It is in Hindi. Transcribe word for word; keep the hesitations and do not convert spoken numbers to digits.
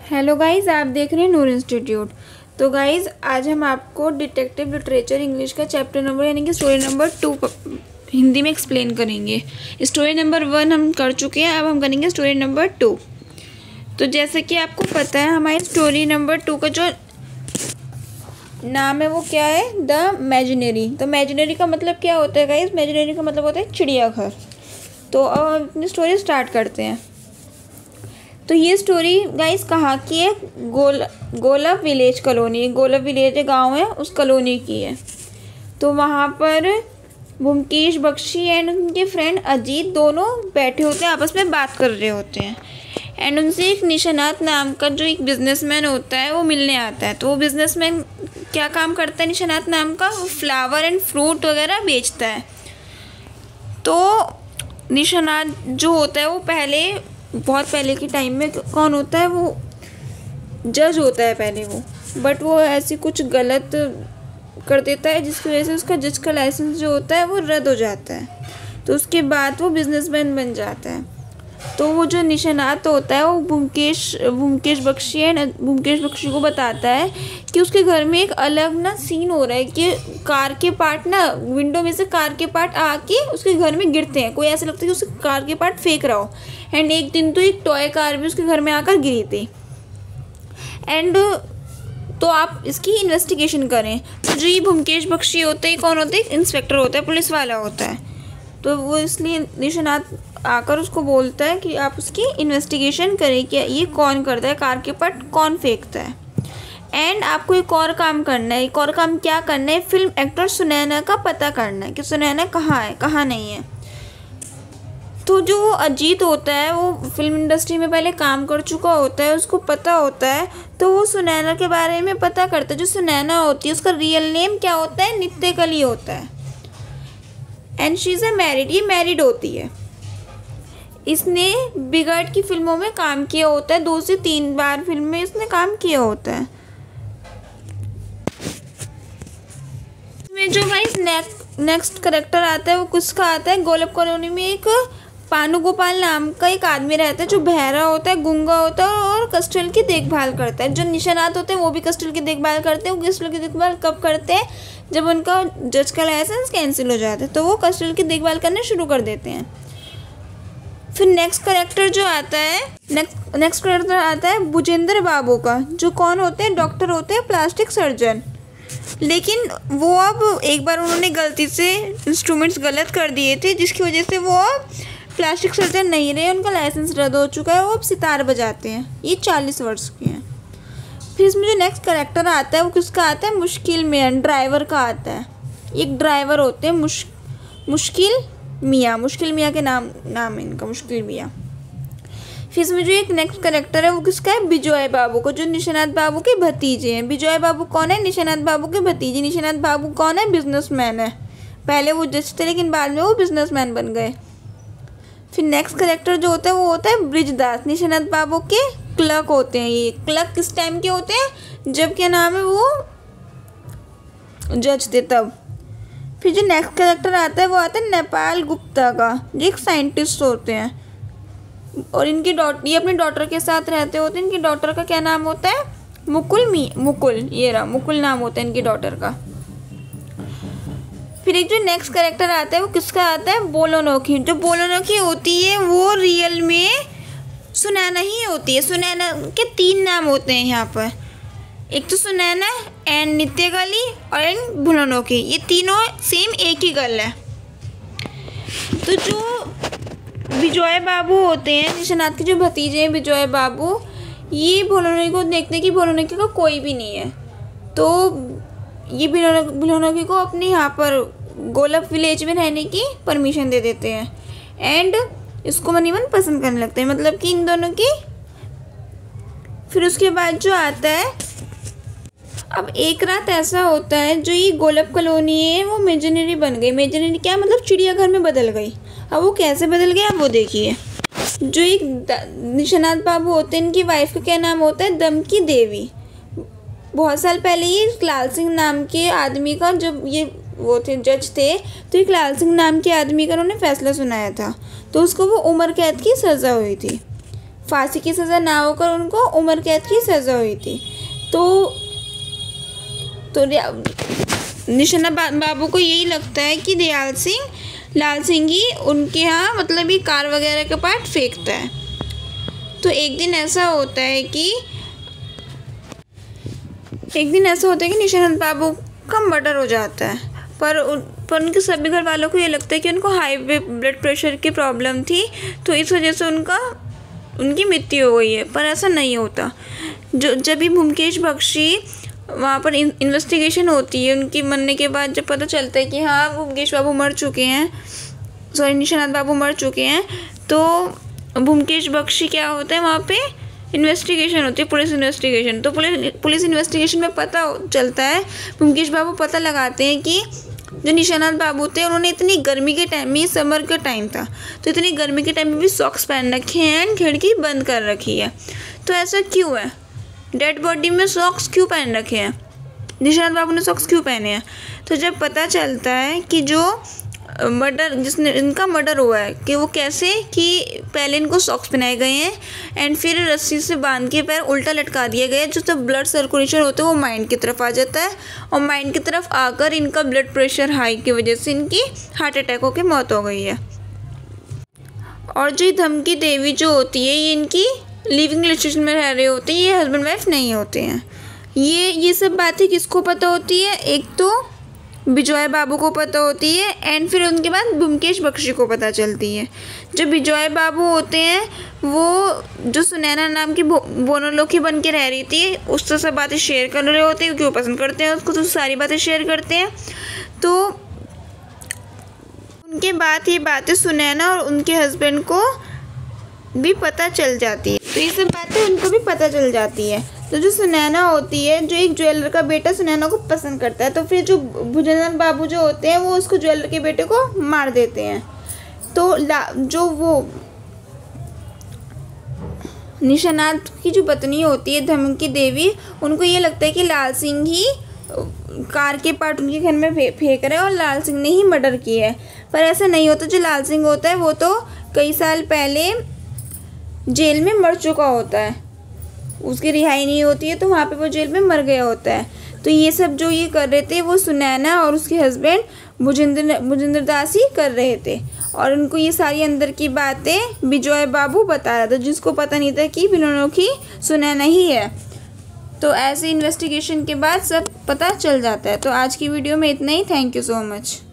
हेलो गाइस, आप देख रहे हैं नूर इंस्टीट्यूट। तो गाइस, आज हम आपको डिटेक्टिव लिटरेचर इंग्लिश का चैप्टर नंबर यानी कि स्टोरी नंबर टू हिंदी में एक्सप्लेन करेंगे। स्टोरी नंबर वन हम कर चुके हैं, अब हम करेंगे स्टोरी नंबर टू। तो जैसे कि आपको पता है, हमारी स्टोरी नंबर टू का जो नाम है वो क्या है, द इमेजिनरी। तो इमेजिनरी का मतलब क्या होता है गाइस? इमेजिनरी का मतलब होता है चिड़ियाघर। तो अब हम अपनी स्टोरी स्टार्ट करते हैं। तो ये स्टोरी गाइस कहाँ की है? गोल Golap village colony. Golap village गांव है, उस कॉलोनी की है। तो वहाँ पर ब्योमकेश बख्शी एंड उनके फ्रेंड अजीत दोनों बैठे होते हैं, आपस में बात कर रहे होते हैं। एंड उनसे एक निशानात नाम का जो एक बिजनेसमैन होता है वो मिलने आता है। तो वो बिजनेसमैन क्या काम करता है? निशानात नाम का वो फ्लावर एंड फ्रूट वगैरह बेचता है। तो निशानात जो होता है वो पहले बहुत पहले के टाइम में कौन होता है, वो जज होता है पहले वो, बट वो ऐसी कुछ गलत कर देता है जिसकी वजह से उसका जज का लाइसेंस जो होता है वो रद्द हो जाता है। तो उसके बाद वो बिजनेसमैन बन जाता है। तो वो जो निशानात होता है वो ब्योमकेश ब्योमकेश बख्शी है ब्योमकेश बख्शी को बताता है कि उसके घर में एक अलग ना सीन हो रहा है कि कार के पार्ट ना विंडो में से कार के पार्ट आके उसके घर में गिरते हैं। कोई ऐसा लगता है कि उसके कार के पार्ट फेंक रहा हो। एंड एक दिन तो एक टॉय कार भी उसके घर में आकर गिरी थी। एंड तो आप इसकी इन्वेस्टिगेशन करें। तो जो ये ब्योमकेश बख्शी होते हैं, कौन होते हैं? इंस्पेक्टर होता है, पुलिस वाला होता है। तो वो इसलिए निशानात आकर उसको बोलता है कि आप उसकी इन्वेस्टिगेशन करें कि ये कौन करता है, कार के पार्ट कौन फेंकता है। एंड आपको एक और काम करना है। एक और काम क्या करना है? फिल्म एक्टर सुनैना का पता करना है कि सुनैना कहाँ है, कहाँ नहीं है। तो जो वो अजीत होता है वो फिल्म इंडस्ट्री में पहले काम कर चुका होता है, उसको पता होता है। तो वो सुनैना के बारे में पता करता है। जो सुनैना होती है उसका रियल नेम क्या होता है? नित्य कली होता है। And she is a married, ये मैरिड होती है। इसने बिगड़ की फिल्मों में काम किया होता है, दो से तीन बार फिल्म में इसने काम किया होता है। इसमें जो गाइस नेक्स्ट करेक्टर आता है वो किसका आता है? गोलप कॉलोनी में एक पानू गोपाल नाम का एक आदमी रहता है जो बहरा होता है, गूंगा होता है और कस्टल की देखभाल करता है। जो निशानात होते हैं वो भी कस्टल की देखभाल करते हैं। वो कस्टल की देखभाल कब करते हैं? जब उनका जज का लाइसेंस कैंसिल हो जाता है तो वो कस्टल की देखभाल करना शुरू कर देते हैं। फिर नेक्स्ट करेक्टर जो आता है नेक्स्ट नेक्स्ट करेक्टर आता है भुजेंद्र बाबू का, जो कौन होते हैं? डॉक्टर होते हैं, प्लास्टिक सर्जन। लेकिन वो अब एक बार उन्होंने गलती से इंस्ट्रूमेंट्स गलत कर दिए थे, जिसकी वजह से वो अब प्लास्टिक सर्जन नहीं रहे, उनका लाइसेंस रद्द हो चुका है। वो अब सितार बजाते हैं। ये चालीस वर्ष के हैं। फिर इसमें जो नेक्स्ट करेक्टर आता है वो किसका आता है? मुश्किल मियाँ, ड्राइवर का आता है। एक ड्राइवर होते हैं मुश मुश्किल मियाँ मुश्किल मियाँ के नाम नाम है इनका, मुश्किल मियाँ। फिर इसमें जो एक नेक्स्ट करेक्टर है वो किसका है? बिजॉय बाबू को, जो निशानात बाबू के भतीजे हैं। बिजॉय बाबू कौन है? निशानात बाबू के भतीजे। निशानात बाबू कौन है? बिजनेसमैन है। पहले वो जज थे लेकिन बाद में वो बिजनेसमैन बन गए। फिर नेक्स्ट करेक्टर जो होता है वो होता है ब्रिजदास। निशानात बाबू के क्लर्क होते हैं। ये क्लर्क किस टाइम के होते हैं? जब क्या नाम है वो जज थे तब। फिर जो नेक्स्ट करेक्टर आता है वो आता है नेपाल गुप्ता का, जो एक साइंटिस्ट होते हैं और इनकी डॉटर ये अपनी डॉटर के साथ रहते होते हैं। इनकी डॉटर का क्या नाम होता है? मुकुल मी मुकुल ये रहा मुकुल नाम होता है इनकी डॉटर का। फिर एक जो नेक्स्ट करेक्टर आता है वो किसका आता है? बोलोनोकी। जो बोलोनोकी होती है वो रियल में सुनैना ही होती है। सुनैना के तीन नाम होते हैं यहाँ पर, एक तो सुनैना एंड नित्य कली और एंड बोलोनोकी, ये तीनों सेम एक ही गर्ल है। तो जो बिजॉय बाबू होते हैं, निशानात के जो भतीजे हैं बिजॉय बाबू, ये बोलोनोकी को देखते हैं कि बोलोनोकी का कोई भी नहीं है। तो ये बोलोनोकी को अपने यहाँ पर गोलप विलेज में रहने की परमिशन दे देते हैं। एंड इसको मन ही मन पसंद करने लगते हैं, मतलब कि इन दोनों की। फिर उसके बाद जो आता है, अब एक रात ऐसा होता है जो ये गोलप कॉलोनी है वो इमेजिनरी बन गई। इमेजिनरी क्या मतलब? चिड़ियाघर में बदल गई। अब वो कैसे बदल गया अब वो देखिए। जो एक निशानात बाबू होते हैं, इनकी वाइफ का क्या नाम होता है? दम की देवी। बहुत साल पहले ये लाल सिंह नाम के आदमी का, जब ये वो थे जज थे, तो एक लाल सिंह नाम के आदमी का उन्होंने फैसला सुनाया था, तो उसको वो उम्र कैद की सज़ा हुई थी। फांसी की सज़ा ना होकर उनको उम्र कैद की सज़ा हुई थी। तो तो निशाना बाबू को यही लगता है कि दयाल सिंह लाल सिंह ही उनके यहाँ मतलब ये कार वगैरह के पार्ट फेंकता है। तो एक दिन ऐसा होता है कि एक दिन ऐसा होता है कि निशानंद बाबू का मर्डर हो जाता है, पर उन पर उनके सभी घर वालों को ये लगता है कि उनको हाई ब्लड प्रेशर की प्रॉब्लम थी, तो इस वजह से उनका उनकी मृत्यु हो गई है। पर ऐसा नहीं होता। जो जब भी ब्योमकेश बख्शी वहाँ पर इन्वेस्टिगेशन होती है, उनकी मरने के बाद जब पता चलता है कि हाँ ब्योमकेश बाबू मर चुके हैं, सॉरी निशानाथ बाबू मर चुके हैं, तो ब्योमकेश बख्शी क्या होता है वहाँ पे इन्वेस्टिगेशन होती है, पुलिस इन्वेस्टिगेशन। तो पुलिस पुलिस इन्वेस्टिगेशन में पता चलता है, ब्योमकेश बाबू पता लगाते हैं कि जो निशानाथ बाबू थे उन्होंने इतनी गर्मी के टाइम में, समर का टाइम था, तो इतनी गर्मी के टाइम में भी सॉक्स पहन रखे हैं एंड खिड़की बंद कर रखी है। तो ऐसा क्यों है? डेड बॉडी में सॉक्स क्यों पहन रखे हैं? निशानाथ बाबू ने सॉक्स क्यों पहने हैं? तो जब पता चलता है कि जो मर्डर जिसने इनका मर्डर हुआ है कि वो कैसे, कि पहले इनको सॉक्स पहनाए गए हैं एंड फिर रस्सी से बांध के पैर उल्टा लटका दिया गया है, जो तब ब्लड सर्कुलेशन होता है वो माइंड की तरफ आ जाता है, और माइंड की तरफ आकर इनका ब्लड प्रेशर हाई की वजह से इनकी हार्ट अटैक होकर मौत हो गई है। और जो धमकी देवी जो होती है, ये इनकी लिविंग रिलेशन में रह रहे होते हैं, ये हस्बैंड वाइफ नहीं होते हैं। ये ये सब बातें किसको पता होती है? एक तो बिजॉय बाबू को पता होती है एंड फिर उनके बाद ब्योमकेश बख्शी को पता चलती है। जो बिजॉय बाबू होते हैं वो जो सुनैना नाम की बोनोलोकी बन के रह रही थी, उससे सब बातें शेयर कर रहे होते हैं क्योंकि वो पसंद करते हैं उसको, तो सारी बातें शेयर करते हैं। तो उनके बाद ये बातें सुनैना और उनके हस्बैंड को भी पता चल जाती है, तो ये सब बातें उनको भी पता चल जाती है। तो जो सुनैना होती है, जो एक ज्वेलर का बेटा सुनैना को पसंद करता है, तो फिर जो भुजंगनाथ बाबू जो होते हैं वो उसको ज्वेलर के बेटे को मार देते हैं। तो जो वो निशानाथ की जो पत्नी होती है धमकी देवी, उनको ये लगता है कि लाल सिंह ही कार के पार्ट उनके घर में फेंक रहे हैं और लाल सिंह ने ही मर्डर किया है। पर ऐसा नहीं होता। जो लाल सिंह होता है वो तो कई साल पहले जेल में मर चुका होता है, उसकी रिहाई नहीं होती है, तो वहाँ पे वो जेल में मर गया होता है। तो ये सब जो ये कर रहे थे वो सुनैना और उसके हस्बैंड भुजेंद्र भुजेंद्र दास ही कर रहे थे, और उनको ये सारी अंदर की बातें बिजॉय बाबू बता रहा था, जिसको पता नहीं था कि बिनोनोखी सुनैना ही है। तो ऐसे इन्वेस्टिगेशन के बाद सब पता चल जाता है। तो आज की वीडियो में इतना ही। Thank you so much.